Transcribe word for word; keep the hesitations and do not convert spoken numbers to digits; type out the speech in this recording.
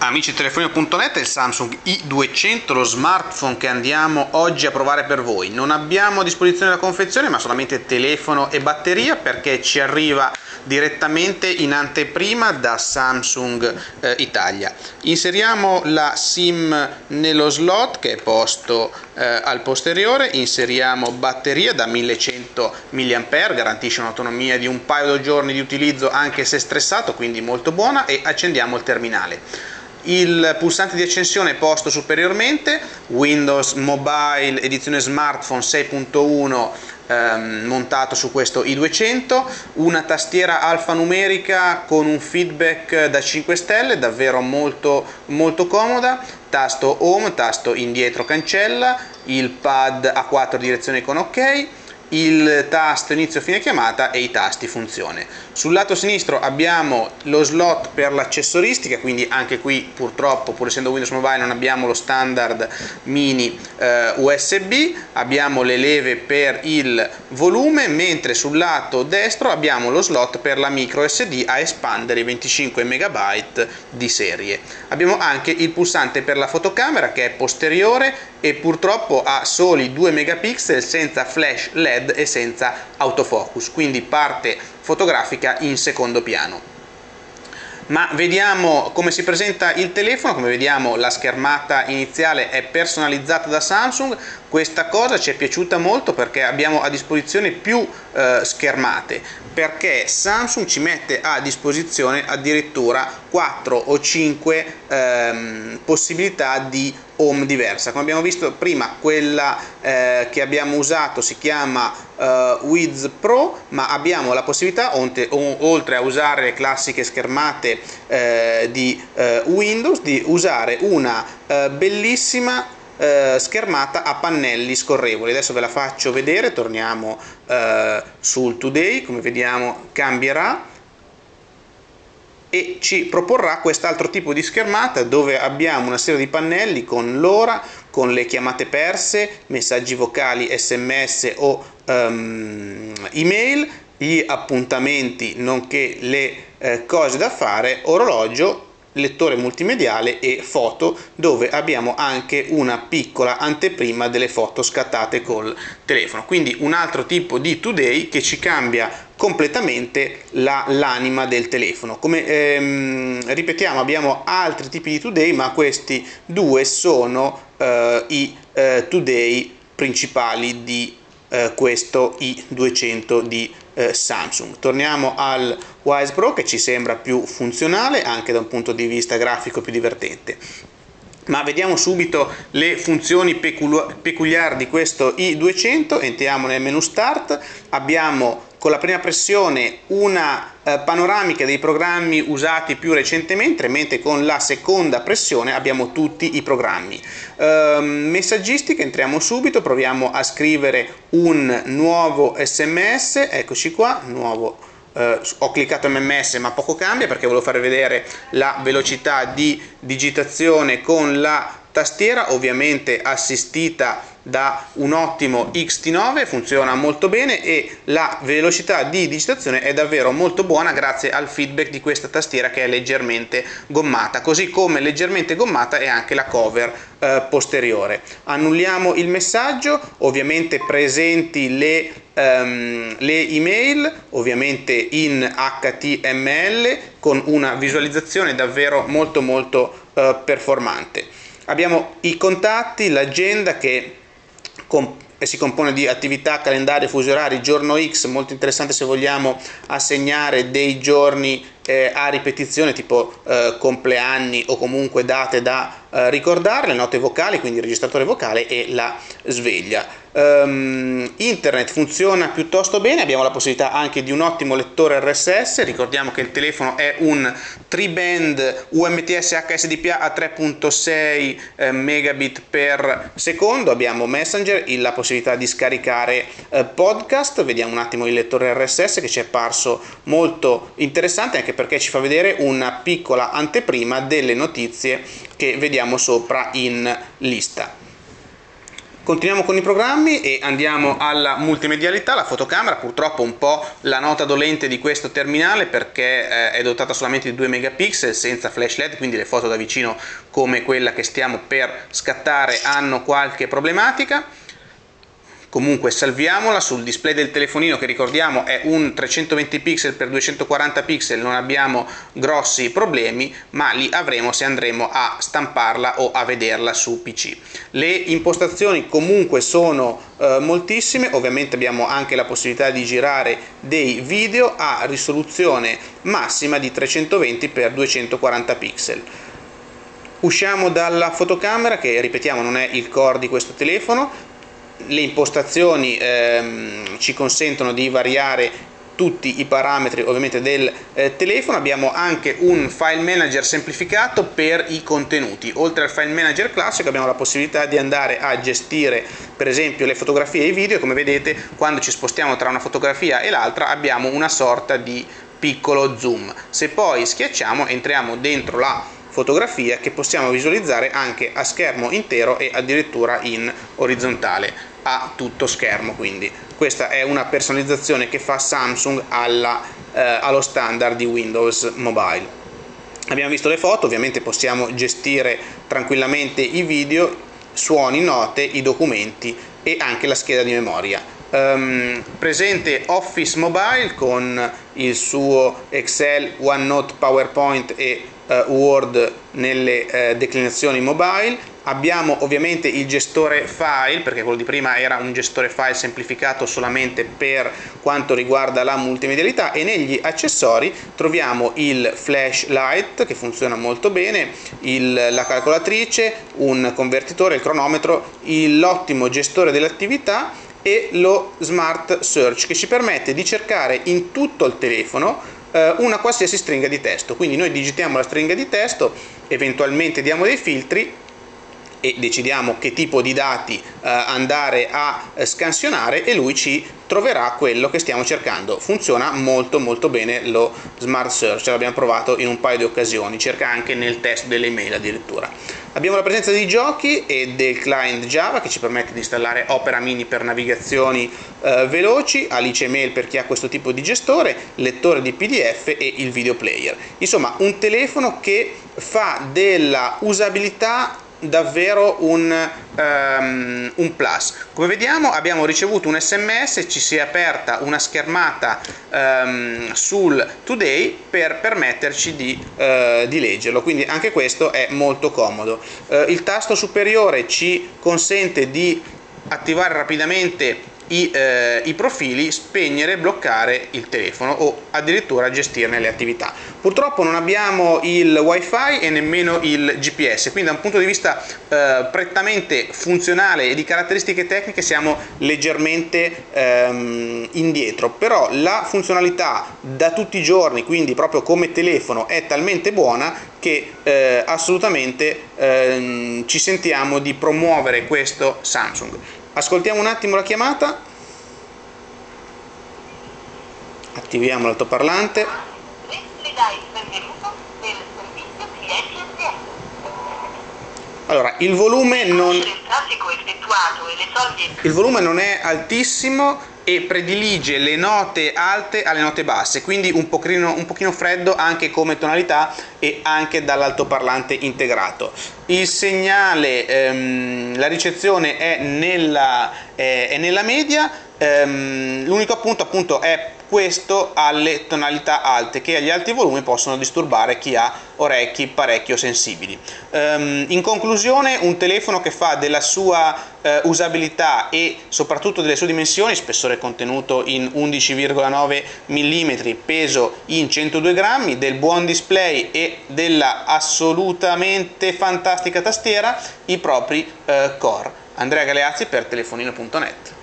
Amici telefonino punto net, il Samsung i duecento, lo smartphone che andiamo oggi a provare per voi. Non abbiamo a disposizione la confezione, ma solamente telefono e batteria, perché ci arriva direttamente in anteprima da Samsung eh, Italia. Inseriamo la SIM nello slot che è posto eh, al posteriore, inseriamo batteria da millecento milliampere, garantisce un'autonomia di un paio di giorni di utilizzo anche se stressato, quindi molto buona, e accendiamo il terminale. Il pulsante di accensione è posto superiormente, Windows Mobile edizione smartphone sei punto uno ehm, montato su questo i duecento, una tastiera alfanumerica con un feedback da cinque stelle, davvero molto, molto comoda, tasto home, tasto indietro cancella, il pad a quattro direzioni con ok, il tasto inizio fine chiamata e i tasti funzione. Sul lato sinistro abbiamo lo slot per l'accessoristica, quindi anche qui purtroppo, pur essendo Windows Mobile, non abbiamo lo standard mini eh, U S B, abbiamo le leve per il volume, mentre sul lato destro abbiamo lo slot per la micro S D a espandere i venticinque megabyte di serie. Abbiamo anche il pulsante per la fotocamera che è posteriore e purtroppo ha soli due megapixel, senza flash L E D e senza autofocus, quindi parte fotografica in secondo piano. Ma vediamo come si presenta il telefono. Come vediamo, la schermata iniziale è personalizzata da Samsung. Questa cosa ci è piaciuta molto perché abbiamo a disposizione più eh, schermate, perché Samsung ci mette a disposizione addirittura quattro o cinque ehm, possibilità di home diversa. Come abbiamo visto prima, quella eh, che abbiamo usato si chiama uh, Wiz Pro, ma abbiamo la possibilità, oltre a usare le classiche schermate eh, di eh, Windows, di usare una eh, bellissima eh, schermata a pannelli scorrevoli. Adesso ve la faccio vedere, torniamo eh, sul Today, come vediamo cambierà e ci proporrà quest'altro tipo di schermata dove abbiamo una serie di pannelli con l'ora, con le chiamate perse, messaggi vocali, sms o um, email, gli appuntamenti nonché le eh, cose da fare, orologio, lettore multimediale e foto, dove abbiamo anche una piccola anteprima delle foto scattate col telefono. Quindi un altro tipo di Today che ci cambia completamente la, l'anima del telefono. Come ehm, ripetiamo, abbiamo altri tipi di Today, ma questi due sono eh, i eh, Today principali di eh, questo i duecento di eh, Samsung. Torniamo al Wiz Pro, che ci sembra più funzionale anche da un punto di vista grafico, più divertente. Ma vediamo subito le funzioni peculiari di questo i duecento. Entriamo nel menu Start, abbiamo con la prima pressione una eh, panoramica dei programmi usati più recentemente, mentre con la seconda pressione abbiamo tutti i programmi. Eh, messaggistica, entriamo subito, proviamo a scrivere un nuovo sms, eccoci qua, nuovo. Uh, ho cliccato M M S ma poco cambia perché volevo far vedere la velocità di digitazione con la tastiera, ovviamente assistita da un ottimo X T nove, funziona molto bene e la velocità di digitazione è davvero molto buona grazie al feedback di questa tastiera che è leggermente gommata, così come leggermente gommata è anche la cover eh, posteriore. Annulliamo il messaggio, ovviamente presenti le, um, le email, ovviamente in H T M L con una visualizzazione davvero molto molto uh, performante. Abbiamo i contatti, l'agenda che si compone di attività, calendario, fusi orari, giorno X, molto interessante se vogliamo assegnare dei giorni eh, a ripetizione, tipo eh, compleanni o comunque date da eh, ricordare, le note vocali, quindi il registratore vocale e la sveglia. Um, internet funziona piuttosto bene, abbiamo la possibilità anche di un ottimo lettore R S S, ricordiamo che il telefono è un tri-band U M T S H S D P A a tre virgola sei eh, megabit per secondo, abbiamo Messenger, la possibilità di scaricare eh, podcast, vediamo un attimo il lettore R S S che ci è parso molto interessante anche perché ci fa vedere una piccola anteprima delle notizie che vediamo sopra in lista. Continuiamo con i programmi e andiamo alla multimedialità. La fotocamera, purtroppo un po' la nota dolente di questo terminale, perché eh, è dotata solamente di due megapixel senza flash L E D, quindi le foto da vicino come quella che stiamo per scattare hanno qualche problematica. Comunque salviamola sul display del telefonino, che ricordiamo è un trecentoventi pixel per duecentoquaranta pixel, non abbiamo grossi problemi, ma li avremo se andremo a stamparla o a vederla su P C. Le impostazioni comunque sono eh, moltissime, ovviamente abbiamo anche la possibilità di girare dei video a risoluzione massima di trecentoventi per duecentoquaranta pixel. Usciamo dalla fotocamera, che ripetiamo non è il core di questo telefono. Le impostazioni ehm, ci consentono di variare tutti i parametri ovviamente del eh, telefono. Abbiamo anche un file manager semplificato per i contenuti. Oltre al file manager classico abbiamo la possibilità di andare a gestire per esempio le fotografie e i video. Come vedete, quando ci spostiamo tra una fotografia e l'altra abbiamo una sorta di piccolo zoom. Se poi schiacciamo entriamo dentro la fotografia, che possiamo visualizzare anche a schermo intero e addirittura in orizzontale a tutto schermo. Quindi questa è una personalizzazione che fa Samsung alla, eh, allo standard di Windows Mobile. Abbiamo visto le foto, ovviamente possiamo gestire tranquillamente i video, suoni, note, i documenti e anche la scheda di memoria. Um, presente Office Mobile con il suo Excel, OneNote, PowerPoint e uh, Word nelle uh, declinazioni mobile. Abbiamo ovviamente il gestore file, perché quello di prima era un gestore file semplificato solamente per quanto riguarda la multimedialità, e negli accessori troviamo il flashlight, che funziona molto bene, il, la calcolatrice, un convertitore, il cronometro, l'ottimo gestore delle attività e lo Smart Search, che ci permette di cercare in tutto il telefono eh, una qualsiasi stringa di testo. Quindi noi digitiamo la stringa di testo, eventualmente diamo dei filtri e decidiamo che tipo di dati eh, andare a eh, scansionare, e lui ci troverà quello che stiamo cercando. Funziona molto molto bene lo Smart Search, l'abbiamo provato in un paio di occasioni, cerca anche nel testo delle email addirittura. Abbiamo la presenza di giochi e del client Java, che ci permette di installare Opera Mini per navigazioni eh, veloci, Alice Mail per chi ha questo tipo di gestore, lettore di P D F e il video player. Insomma, un telefono che fa della usabilità davvero un, um, un plus. Come vediamo abbiamo ricevuto un sms, ci si è aperta una schermata um, sul Today per permetterci di, uh, di leggerlo, quindi anche questo è molto comodo. Uh, il tasto superiore ci consente di attivare rapidamente I, eh, i profili, spegnere, bloccare il telefono o addirittura gestirne le attività. Purtroppo non abbiamo il wifi e nemmeno il G P S, quindi da un punto di vista eh, prettamente funzionale e di caratteristiche tecniche siamo leggermente ehm, indietro, però la funzionalità da tutti i giorni, quindi proprio come telefono, è talmente buona che eh, assolutamente eh, ci sentiamo di promuovere questo Samsung. Ascoltiamo un attimo la chiamata, attiviamo l'altoparlante. Le dà il benvenuto del servizio clienti S S. Allora, il volume non, il traffico effettuato e le soglie. il volume non è altissimo e predilige le note alte alle note basse, quindi un pochino, un pochino freddo anche come tonalità e anche dall'altoparlante integrato. Il segnale, ehm, la ricezione è nella, eh, è nella media, ehm, l'unico appunto, appunto è questo alle tonalità alte, che agli alti volumi possono disturbare chi ha orecchi parecchio sensibili. Um, in conclusione, un telefono che fa della sua uh, usabilità e soprattutto delle sue dimensioni, spessore contenuto in undici virgola nove millimetri, peso in centodue grammi, del buon display e della assolutamente fantastica tastiera, i propri uh, core. Andrea Galeazzi per telefonino punto net.